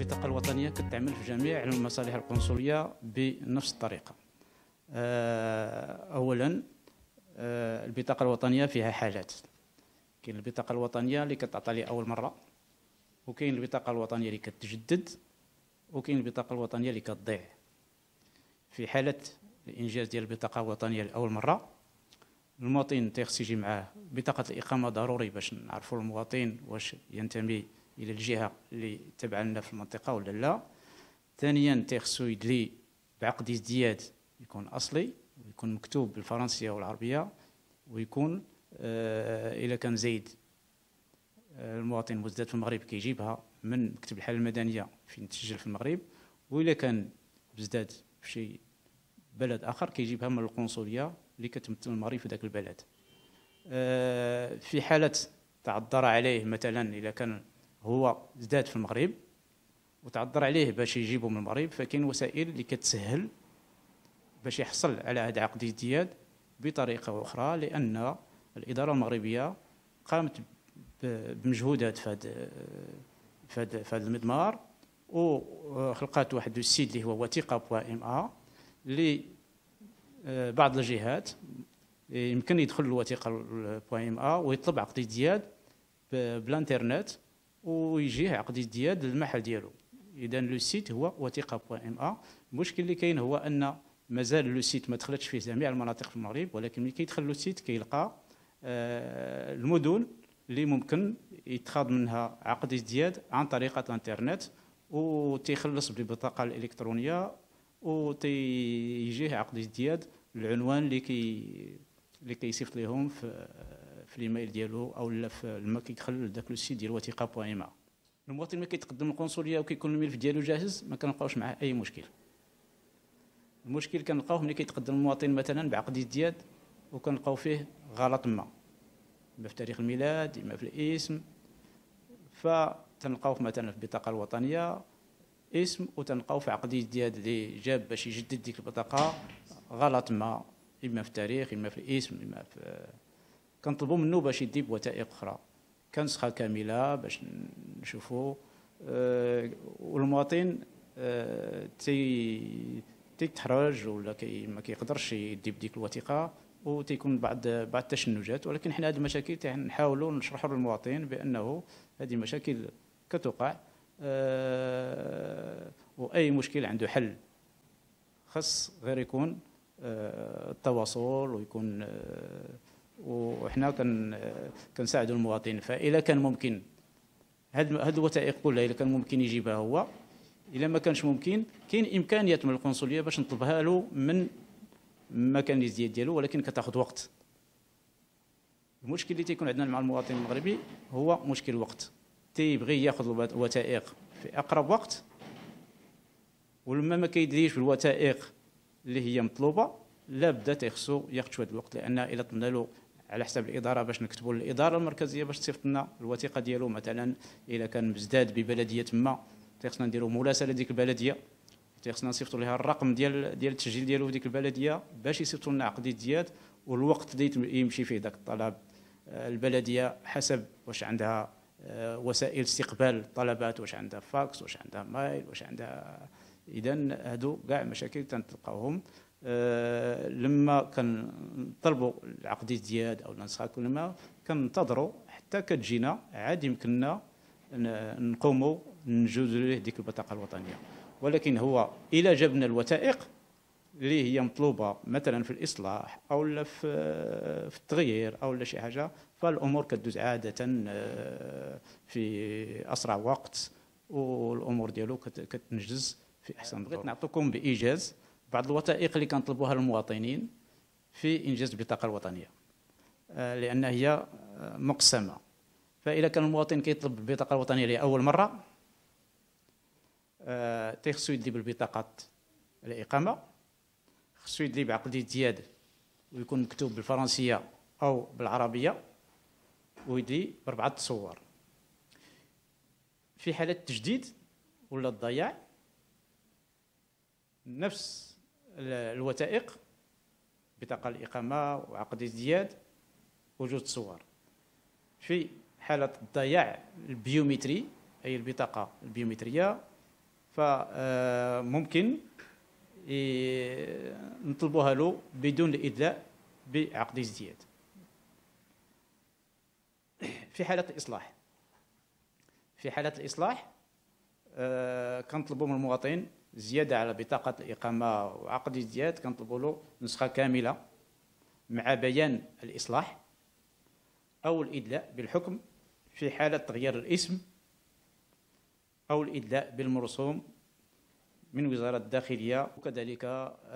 البطاقة الوطنية كتعمل في جميع المصالح القنصلية بنفس الطريقة. أولا، البطاقة الوطنية فيها حاجات. كاين البطاقة الوطنية اللي كتعطى لأول مرة، وكاين البطاقة الوطنية اللي كتجدد، وكاين البطاقة الوطنية اللي كتضيع. في حالة الإنجاز ديال البطاقة الوطنية لأول مرة، المواطن تيخص يجي معاه بطاقة الإقامة ضروري باش نعرفوا المواطن واش ينتمي إلى الجهة اللي تابعة لنا في المنطقة ولا لا. ثانيا تيخصو يدلي بعقد ازدياد يكون أصلي ويكون مكتوب بالفرنسية والعربية، ويكون إلا كان زايد المواطن مزداد في المغرب كيجيبها من مكتب الحالة المدنية فين تسجل في المغرب، وإلا كان مزداد في شي بلد آخر كيجيبها من القنصلية اللي كتمثل المغرب في ذاك البلد. في حالة تعذر عليه مثلا إذا كان هو زداد في المغرب وتعذر عليه باش يجيبه من المغرب، فكاين وسائل اللي كتسهل باش يحصل على هذا عقد الازدياد بطريقة أخرى، لأن الإدارة المغربية قامت بمجهودات في هذا المضمار، وخلقات واحد السيت اللي هو وثيقة.ma اللي بعض الجهات يمكن يدخل الوثيقة.ma ويطلب عقد ازدياد بالانترنت ويجيه عقد ازدياد للمحل ديالو. اذا لو سيت هو وثيقة.ma. المشكل اللي كاين هو ان مازال لو سيت ما دخلتش فيه جميع المناطق في المغرب، ولكن ملي كيدخل لو سيت كيلقى المدن اللي ممكن يتخاذ منها عقد ازدياد عن طريق الانترنت، وتيخلص بالبطاقه الالكترونيه وتيجيه عقد ازدياد العنوان اللي كيصيفط لهم في الايميل ديالو او لا لما كيدخل لذاك لو سيت ديال وثيقة.ma. المواطن ملي كيتقدم للقنصليه وكيكون الملف ديالو جاهز ما كنلقاوش معاه اي مشكل. المشكل كنلقاوه ملي كيتقدم المواطن مثلا بعقد ازدياد وكنلقاو فيه غلط اما في تاريخ الميلاد اما في الاسم، فتنلقاوه مثلا في البطاقه الوطنيه اسم، وتنلقاو في عقد ازدياد اللي جاب باش يجدد ديك البطاقه غلط اما في التاريخ اما في الاسم اما في. كنطلبوا منه باش يدي بوثائق اخرى كنسخه كامله باش نشوفوا. والمواطن تيتحرج ولا ما كيقدرش يدي بديك الوثيقه، وتيكون بعض التشنجات. ولكن حنا هذه المشاكل تنحاولوا نشرحوا للمواطن بانه هذه مشاكل كتوقع، واي مشكل عنده حل، خاص غير يكون التواصل ويكون وحنا كنساعدوا المواطن. فإلا كان ممكن هاد الوثائق كلها إلا كان ممكن يجيبها هو، إلا ما كانش ممكن كاين إمكانيات من القنصلية باش نطلبها له من مكان الازدياد ديالو، ولكن كتاخذ وقت. المشكل اللي تيكون عندنا مع المواطن المغربي هو مشكل الوقت، تيبغي ياخذ الوثائق في أقرب وقت، ولما ما كيديرش بالوثائق اللي هي مطلوبة لا بدا تيخصو ياخذ شويه الوقت. لان الا طلبنا له على حساب الاداره باش نكتبوا للاداره المركزيه باش تصيفط لنا الوثيقه ديالو، مثلا الا كان مزداد ببلديه ما تيخصنا نديروا مراسله ديك البلديه، تيخصنا نصيفطوا لها الرقم ديال التسجيل ديالو في ديك البلديه باش يصيفطوا لنا عقد ازدياد. والوقت اللي يمشي فيه ذاك الطلب البلديه حسب واش عندها وسائل استقبال الطلبات، واش عندها فاكس، واش عندها مايل، واش عندها. اذا هادو كاع مشاكل تنلقاوهم لما كنطلبوا العقد ازدياد او النسخه كل ما كننتظروا حتى كتجينا عاد يمكننا نقوموا نجوزوا ليه ديك البطاقه الوطنيه. ولكن هو الى جبنا الوثائق اللي هي مطلوبه مثلا في الاصلاح او لا في التغيير او لا شي حاجه، فالامور كتدوز عاده في اسرع وقت والامور ديالو كتنجز في احسن. بغيت نعطيكم بايجاز بعض الوثائق اللي كنطلبوها للمواطنين في انجاز البطاقه الوطنيه، لان هي مقسمه. فاذا كان المواطن كيطلب البطاقه الوطنيه لاول مره، تيخصو يدلي بالبطاقه الاقامه، خصو يدلي بعقد ازدياد ويكون مكتوب بالفرنسيه او بالعربيه، ويدلي ب4 صور. في حاله التجديد ولا الضياع نفس الوثائق، بطاقة الإقامة وعقد الازدياد وجود صور. في حالة الضياع البيومتري أي البطاقة البيومترية فممكن نطلبوها له بدون الإدلاء بعقد ازدياد. في حالة الإصلاح، كنطلبوا من المواطن زيادة على بطاقة الإقامة وعقد ازدياد، كنطلبوا له نسخة كاملة مع بيان الإصلاح أو الإدلاء بالحكم في حالة تغيير الاسم أو الإدلاء بالمرسوم من وزارة الداخلية، وكذلك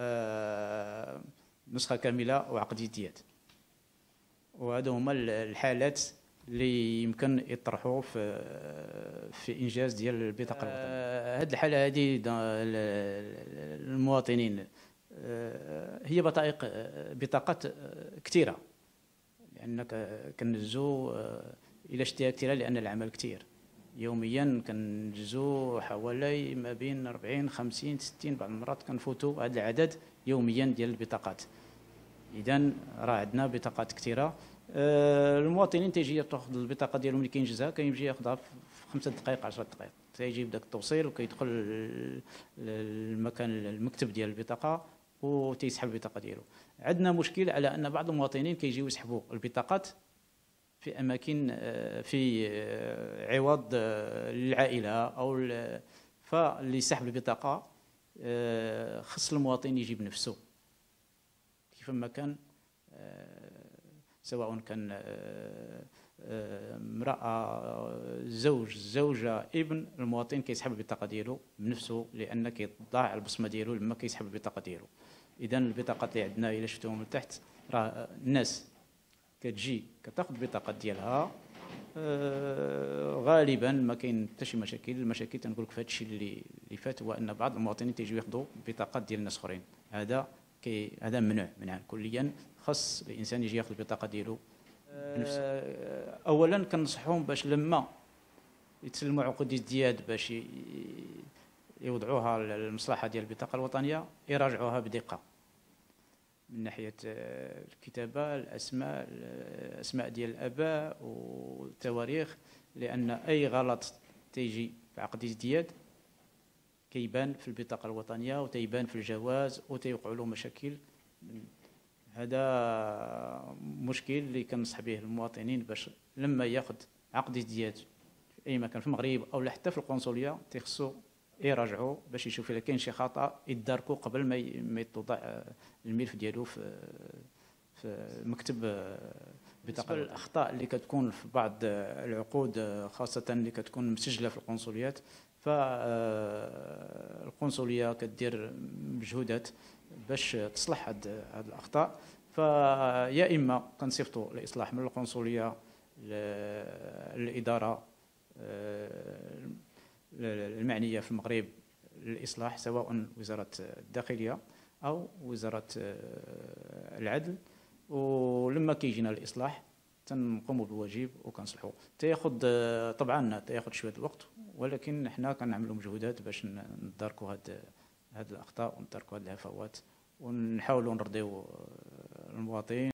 نسخة كاملة وعقد ازدياد. وهذو هما الحالات اللي يمكن يطرحوا في انجاز ديال البطاقه الوطنيه. هذه الحاله هذه المواطنين هي بطاقات كثيره، لانك كنجزو الى اشتياق كثيره، لان العمل كثير. يوميا كنجزو حوالي ما بين 40 50 60، بعض المرات كنفوتوا هذا العدد يوميا ديال البطاقات. اذا راه عندنا بطاقات كثيره. المواطنين تيجي تاخذ البطاقه ديالهم اللي كينجزها، كيمشي ياخذها في 5 دقائق 10 دقائق، تيجي بداك التوصيل وكيدخل المكان المكتب ديال البطاقه وتيسحب البطاقه ديالو. عندنا مشكل على ان بعض المواطنين كيجيو يسحبوا البطاقات في اماكن في عوض للعائله او فاللي سحب البطاقه خص المواطن يجي بنفسه كيفما كان، سواء كان امرأة، زوجة، ابن، المواطن كيسحب البطاقة ديالو بنفسه، لأن كيضاع البصمة ديالو لما كيسحب البطاقة ديالو. إذا البطاقات اللي عندنا إلا شفتوهم من تحت، راه الناس كتجي كتاخذ البطاقات ديالها، غالبا ما كاين حتى شي مشاكل. المشاكل تنقول لك في هذا الشيء اللي فات هو ان بعض المواطنين تيجيو ياخذوا البطاقات ديال الناس اخرين. هذا ممنوع منعا كليا. خاص الانسان يجي ياخذ البطاقه ديالو بنفسه. اولا كنصحهم باش لما يتسلموا عقود ازدياد باش يوضعوها للمصلحه ديال البطاقه الوطنيه، يراجعوها بدقه من ناحيه الكتابه، الاسماء ديال الاباء والتواريخ، لان اي غلط تيجي في عقد ازدياد كيبان في البطاقه الوطنيه وتيبان في الجواز وتيوقعوا له مشاكل. هذا مشكل اللي كنصح به المواطنين باش لما ياخذ عقد ازدياد في اي مكان في المغرب او حتى في القنصليه تيخصو يراجعوا باش يشوف الا كاين شي خطا يداركوا قبل ما يتوضع الملف ديالو في مكتب بطاقه. الاخطاء اللي كتكون في بعض العقود خاصه اللي كتكون مسجله في القنصليات، فالقنصليه كدير مجهودات باش تصلح هاد الاخطاء. فيا اما كنصيفطوا الاصلاح من القنصليه للاداره المعنيه في المغرب للاصلاح، سواء وزاره الداخليه او وزاره العدل، ولما كيجينا الاصلاح تنقوموا بالواجب وكنصلحوا. طبعا تاخذ شويه الوقت، ولكن حنا كنعملوا مجهودات باش نداركوا هاد الاخطاء ونداركوا هاد الهفوات ونحاولوا نرضيو المواطن.